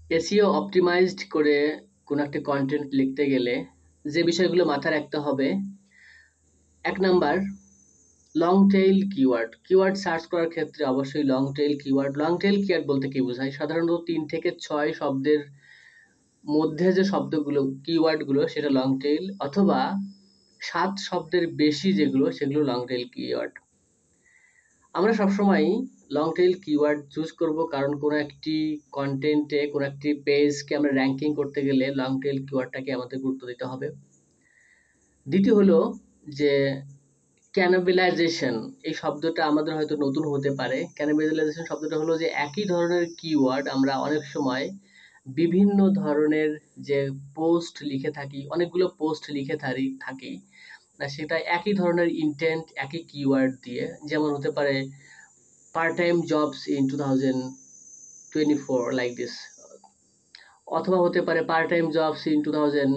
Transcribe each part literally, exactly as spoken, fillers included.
SEO optimised করে কোনো একটা কন্টেন্ট লিখতে গেলে যে বিষয়গুলো মাথায় রাখতে হবে, এক number long tail keyword. Keyword search করার ক্ষেত্রে অবশ্যই long tail keyword. Long tail keyword বলতে কি বোঝায়? সাধারণত তিন থেকে ছয় শব্দের মধ্যে যে শব্দগুলো কিওয়ার্ডগুলো সেটা লং টেইল, অথবা সাত শব্দের বেশি যেগুলো সেগুলো লং টেইল কিওয়ার্ড। আমরা সবসময়ই লং টেইল কিওয়ার্ড চুজ করব, কারণ কোনো একটি কন্টেন্টে কোনো একটি পেজকে আমরা র্যাঙ্কিং করতে গেলে লং টেইল কিওয়ার্ডটাকে আমাদের গুরুত্ব দিতে হবে। দ্বিতীয় হলো যে ক্যানিবালাইজেশন। এই শব্দটা আমাদের হয়তো নতুন হতে পারে। ক্যানিবালাইজেশন শব্দটা হলো যে একই ধরনের কিওয়ার্ড আমরা অনেক সময় বিভিন্ন ধরনের যে পোস্ট লিখে থাকি, অনেকগুলো পোস্ট লিখে থাকি থাকি না, সেটা একই ধরনের ইন্টেন্ট একই কিওয়ার্ড দিয়ে। যেমন হতে পারে part time jobs in two thousand twenty four like this, অথবা হতে পারে part time jobs in two thousand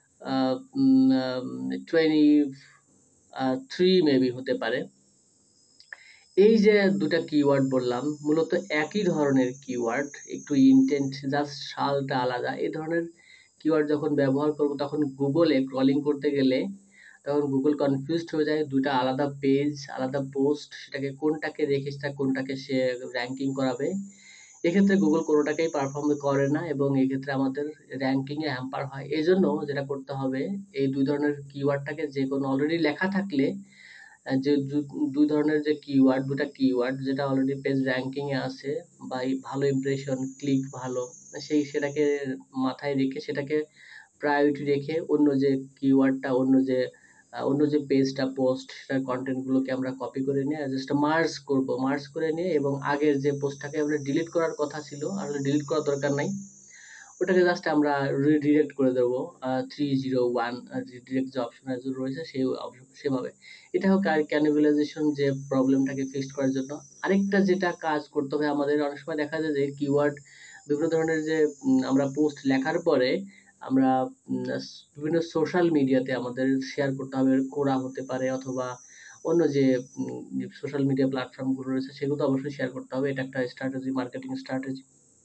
twenty three maybe হতে পারে। এই যে দুটা কিওয়ার্ড বললাম, মূলত একই ধরনের কিওয়ার্ড, একটু ইন্টেন্ট জাস্ট সালটা আলাদা। এই ধরনের কিওয়ার্ড যখন ব্যবহার করব তখন গুগলে ক্রলিং করতে গেলে তখন গুগল কনফিউজড হয়ে যায়। দুটা আলাদা পেজ, আলাদা পোস্ট, সেটাকে কোনটাকে রেখে সেটা কোনটাকে সে র্যাঙ্কিং করাবে। এক্ষেত্রে গুগল কোনোটাকেই পারফর্ম করে না এবং এক্ষেত্রে আমাদের র্যাঙ্কিংয়ে হ্যাম্পার হয়। এই জন্য যেটা করতে হবে, এই দুই ধরনের কিওয়ার্ডটাকে যে কোনো অলরেডি লেখা থাকলে যে দুই ধরনের যে কিওয়ার্ড, দুটা কিওয়ার্ড যেটা অলরেডি পেজ র্যাঙ্কিং এ আছে বা ভালো ইমপ্রেশন ক্লিক ভালো, সেই সেটাকে মাথায় রেখে সেটাকে প্রায়োরিটি রেখে অন্য যে কিওয়ার্ডটা, অন্য যে অন্য যে পেজটা পোস্ট সেটার কন্টেন্ট গুলোকে আমরা কপি করে নিয়ে জাস্ট মার্জ করব, মার্জ করে নিয়ে এবং আগের যে পোস্টটাকে আমরা ডিলিট করার কথা ছিল আসলে ডিলিট করার দরকার নাই, ওটাকে জাস্ট আমরা রিডিরেক্ট করে দেবো থ্রি জিরো ওয়ান রিডিরেক্ট যে অপশন রয়েছে সেই অপশন সেভাবে। এটা হোক আর ক্যানিবালাইজেশন যে প্রবলেমটাকে ফিক্স করার জন্য। আরেকটা যেটা কাজ করতে হবে আমাদের, অনেক সময় দেখা যায় যে কিওয়ার্ড বিভিন্ন ধরনের যে আমরা পোস্ট লেখার পরে আমরা বিভিন্ন সোশ্যাল মিডিয়াতে আমাদের শেয়ার করতে হবে, কোরা হতে পারে অথবা অন্য যে সোশ্যাল মিডিয়া প্ল্যাটফর্মগুলো রয়েছে সেগুলো তো অবশ্যই শেয়ার করতে হবে। এটা একটা স্ট্র্যাটেজি, মার্কেটিং স্ট্র্যাটেজি।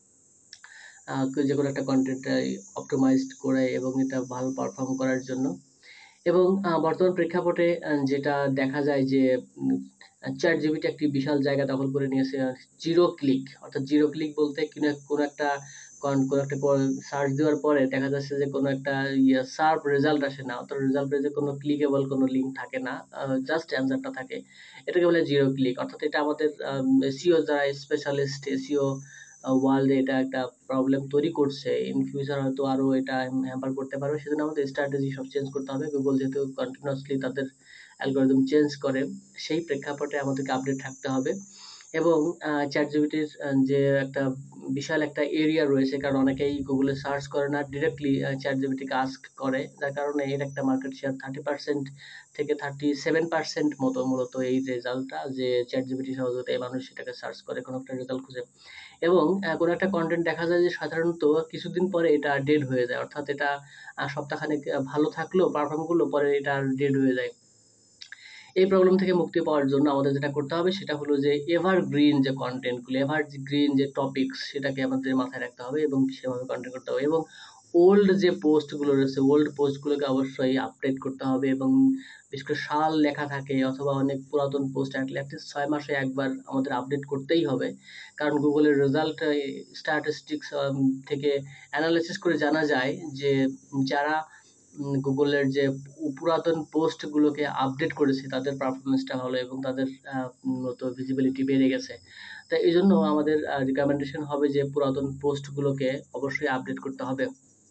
যে কোনো একটা কন্টেন্ট অপটিমাইজড করে এবং এটা ভালো পারফর্ম করার জন্য। এবং বর্তমান প্রেক্ষাপটে যেটা দেখা যায় যে চ্যাট জিপিটি একটি বিশাল জায়গা দখল করে নিয়েছে। জিরো ক্লিক, অর্থাৎ জিরো ক্লিক বলতে কিনা কোনো একটা কোনো একটা সার্চ দেওয়ার পরে দেখা যাচ্ছে যে কোনো একটা ইয়ে সার্ভ রেজাল্ট আসে না, অর্থাৎ রেজাল্ট পেজে কোনো ক্লিকেবল কোনো লিঙ্ক থাকে না, জাস্ট অ্যান্সারটা থাকে। এটাকে বলে জিরো ক্লিক। অর্থাৎ এটা আমাদের এসইও যারা স্পেশালিস্ট, এসইও ওয়ার্ল্ডে এটা একটা প্রবলেম তৈরি করছে। ইন ফিউচার হয়তো আরো এটা হ্যাম্পার করতে পারবে। সেজন্য আমাদের স্ট্র্যাটেজি সব চেঞ্জ করতে হবে। গুগল যেহেতু কন্টিনিউয়াসলি তাদের অ্যালগরিদম চেঞ্জ করে, সেই প্রেক্ষাপটে আমাদেরকে আপডেট থাকতে হবে। এবং চ্যাট জিপিটির যে একটা বিশাল একটা এরিয়া রয়েছে, কারণ অনেকেই গুগলে সার্চ করে না, ডিরেক্টলি চ্যাট জিপিটিকে আস্ক করে, যার কারণে এর একটা মার্কেট শেয়ার থার্টি পার্সেন্ট থেকে থার্টি সেভেন পার্সেন্ট মতো মূলত এই রেজাল্টটা, যে চ্যাট জিপিটি সহযোগিতায় মানুষ সেটাকে সার্চ করে কোনো একটা রেজাল্ট খুঁজে। এবং কোনো একটা কন্টেন্ট দেখা যায় যে সাধারণত কিছুদিন পরে এটা ডেড হয়ে যায়, অর্থাৎ এটা সপ্তাহখানেক ভালো থাকলো, পারফর্ম করলো, পরে এটা ডেড হয়ে যায়। এই প্রবলেম থেকে মুক্তি পাওয়ার জন্য আমাদের যেটা করতে হবে সেটা হলো যে এভারগ্রিন যে কন্টেন্টগুলো, এভারগ্রিন যে টপিকস, সেটাকে আমাদের মাথায় রাখতে হবে এবং সেভাবে কন্টেন্ট করতে হবে। এবং ওল্ড যে পোস্টগুলো রয়েছে, ওল্ড পোস্টগুলোকে অবশ্যই আপডেট করতে হবে এবং বিশেষ করে সাল লেখা থাকে অথবা অনেক পুরাতন পোস্ট অ্যাটলিস্ট ছয় মাসে একবার আমাদের আপডেট করতেই হবে। কারণ গুগলের রেজাল্ট স্ট্যাটিস্টিক্স থেকে অ্যানালাইসিস করে জানা যায় যে যারা গুগলের যে পুরাতন পোস্টগুলোকে আপডেট করেছে তাদের পারফরমেন্সটা ভালো এবং তাদের মূলত ভিজিবিলিটি বেড়ে গেছে। তাই এই জন্য আমাদের রিকমেন্ডেশন হবে যে পুরাতন পোস্টগুলোকে অবশ্যই আপডেট করতে হবে।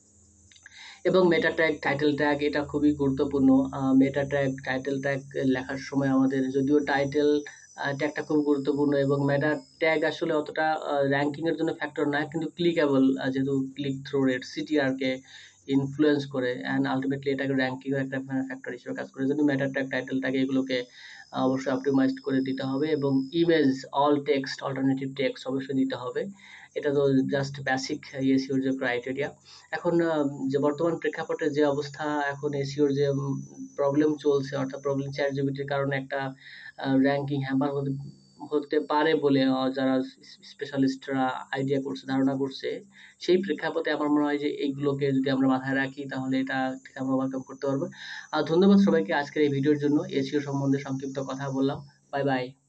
এবং মেটা ট্যাগ, টাইটেল ট্যাগ, এটা খুবই গুরুত্বপূর্ণ। মেটা ট্যাগ, টাইটেল ট্যাগ লেখার সময় আমাদের, যদিও টাইটেল ট্যাগটা খুব গুরুত্বপূর্ণ এবং মেটা ট্যাগ আসলে অতটা র্যাঙ্কিং এর জন্য ফ্যাক্টর না, কিন্তু ক্লিকেবল, যেহেতু ক্লিক থ্রু রেট সিটিআর কে ইনফ্লুয়েন্স করে এন্ড আলটিমেটলি এটাকে র্যাঙ্কিং এর একটা ফ্যাক্টর হিসেবে কাজ করে। যদি মেটা ট্যাগ, টাইটেল ট্যাগ এগুলোকে অবশ্যই অপটিমাইজড করে দিতে হবে এবং image, alt text, alternative text অবশ্যই দিতে হবে। এটা তো জাস্ট বেসিক এসইওর যে ক্রাইটেরিয়া। এখন যে বর্তমান প্রেক্ষাপটে যে অবস্থা, এখন এসইওর যে প্রবলেম চলছে, অর্থাৎ প্রবলেম চ্যাট জিপিটির কারণে একটা র্যাঙ্কিং হ্যাম্পার হতে হতে পারে বলে আ যারা স্পেশালিস্টরা আইডিয়া করছে, ধারণা করছে। সেই প্রেক্ষাপটে আমার মনে হয় যে এইগুলোকে যদি আমরা মাথায় রাখি তাহলে এটা থেকে আমরা ওভারকাম করতে পারবো। আর ধন্যবাদ সবাইকে আজকের এই ভিডিওর জন্য। এসইও সম্বন্ধে সংক্ষিপ্ত কথা বললাম। Bye, by.